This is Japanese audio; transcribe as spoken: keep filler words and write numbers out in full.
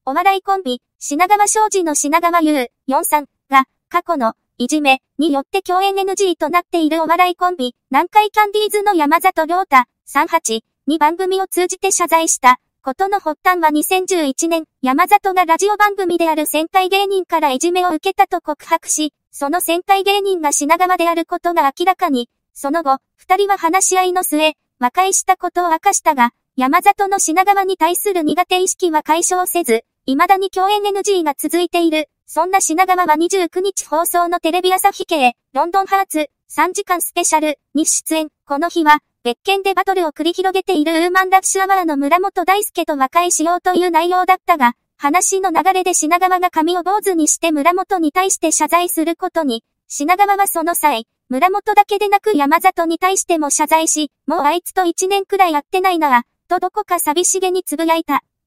お笑いコンビ、品川庄司の品川優、よんさんが、過去の、いじめによって共演 エヌジー となっているお笑いコンビ、南海キャンディーズの山里亮太、さんじゅうはちに番組を通じて謝罪した。ことの発端はにせんじゅういちねん、山里がラジオ番組である先輩芸人からいじめを受けたと告白し、その先輩芸人が品川であることが明らかに、その後、二人は話し合いの末、和解したことを明かしたが、山里の品川に対する苦手意識は解消せず、未だに共演 エヌジー が続いている。そんな品川はにじゅうくにち放送のテレビ朝日系、ロンドンハーツ、さんじかんスペシャルに出演。この日は、別件でバトルを繰り広げているウーマンラッシュアワーの村本大輔と和解しようという内容だったが、話の流れで品川が髪を坊主にして村本に対して謝罪することに、品川はその際、村本だけでなく山里に対しても謝罪し、もうあいつといちねんくらい会ってないなぁ、とどこか寂しげにつぶやいた。